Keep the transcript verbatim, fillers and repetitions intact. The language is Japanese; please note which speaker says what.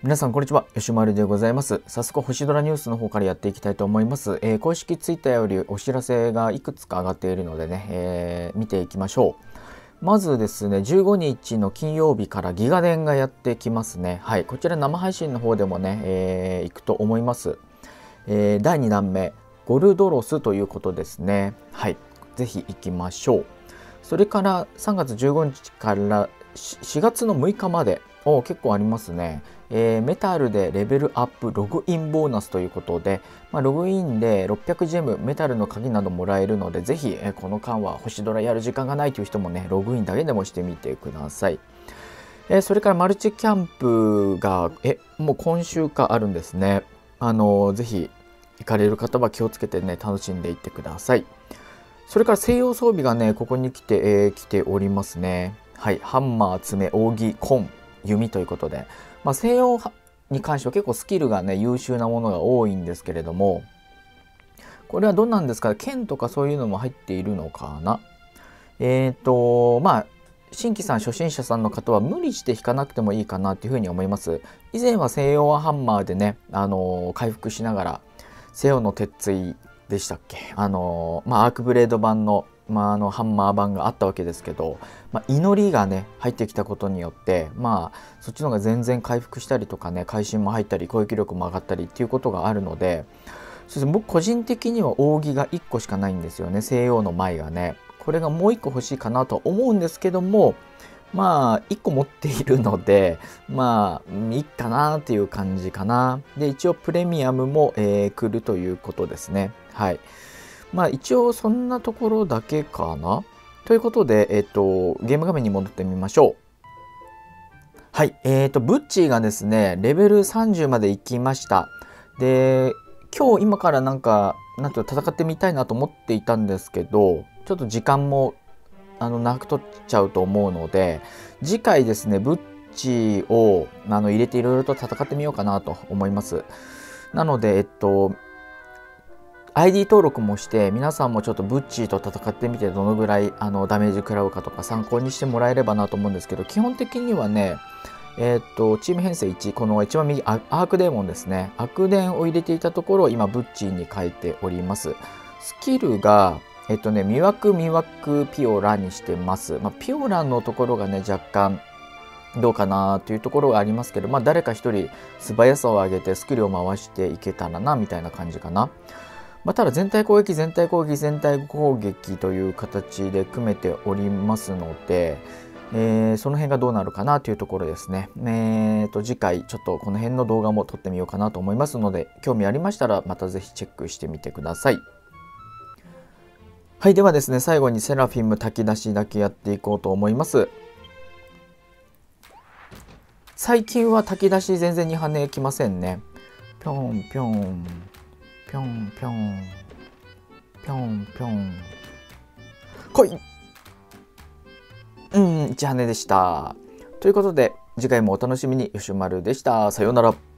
Speaker 1: 皆さんこんにちは、よしまるでございます。早速星空ニュースの方からやっていきたいと思います。えー、公式ツイッターよりお知らせがいくつか上がっているのでね、えー、見ていきましょう。まずですね、じゅうごにちの金曜日からギガ電がやってきますね。はい、こちら生配信の方でもね、えー、行くと思います。えー、だいにだんめ、ゴルドロスということですね。はい、ぜひ行きましょう。それからさんがつじゅうごにちからしがつのむいかまで、お結構ありますね。えー、メタルでレベルアップログインボーナスということで、まあ、ログインでろっぴゃくジェム、メタルの鍵などもらえるので、ぜひ、えー、この間は星ドラやる時間がないという人もね、ログインだけでもしてみてください。えー、それからマルチキャンプが、え、もう今週かあるんですね。あのー、ぜひ行かれる方は気をつけてね、楽しんでいってください。それから西洋装備がね、ここに来て、えー、来ておりますね。はい、ハンマー、爪、扇、棍、弓ということで、まあ、西洋に関しては結構スキルがね、優秀なものが多いんですけれども、これはどうなんですかね、剣とかそういうのも入っているのかな。えっと、まあ、新規さん、初心者さんの方は無理して引かなくてもいいかなというふうに思います。以前は西洋ハンマーでね、あのー、回復しながら、西洋の鉄槌でしたっけ、あのー、まあ、アークブレード版の、まあ、あのハンマー版があったわけですけど、まあ、祈りがね入ってきたことによって、まあ、そっちの方が全然回復したりとかね、会心も入ったり攻撃力も上がったりっていうことがあるので、そして僕個人的には扇がいっこしかないんですよね、西洋の舞がね。これがもういっこ欲しいかなと思うんですけども、まあいっこ持っているので、まあいいかなっていう感じかな。で一応プレミアムも、えー、来るということですね。はい。まあ一応そんなところだけかな。ということで、えっと、ゲーム画面に戻ってみましょう。はい、えっと、ブッチーがですね、レベルさんじゅうまで行きました。で、今日今からなんか、なんと戦ってみたいなと思っていたんですけど、ちょっと時間もあのなく取っちゃうと思うので、次回ですね、ブッチーをあの入れていろいろと戦ってみようかなと思います。なので、えっと、アイディー 登録もして皆さんもちょっとブッチーと戦ってみてどのぐらいあのダメージ食らうかとか参考にしてもらえればなと思うんですけど、基本的にはね、えー、っとチーム編成いち、この一番右アークデーモンですね、アクデンを入れていたところを今ブッチーに変えております。スキルがえっとね、魅惑魅惑ピオラにしてます。まあ、ピオラのところがね若干どうかなというところがありますけど、まあ、誰か一人素早さを上げてスキルを回していけたらなみたいな感じかな。まあ、ただ全体攻撃全体攻撃全体攻撃という形で組めておりますので、えー、その辺がどうなるかなというところですね。えー、と次回ちょっとこの辺の動画も撮ってみようかなと思いますので、興味ありましたらまたぜひチェックしてみてください。はい、ではですね、最後にセラフィム炊き出しだけやっていこうと思います。最近は炊き出し全然に跳ねきませんね。ぴょんぴょんぴょんぴょんぴょんぴょん来い。うん、いち跳ねでした。ということで次回もお楽しみに。よしまるでした。さようなら。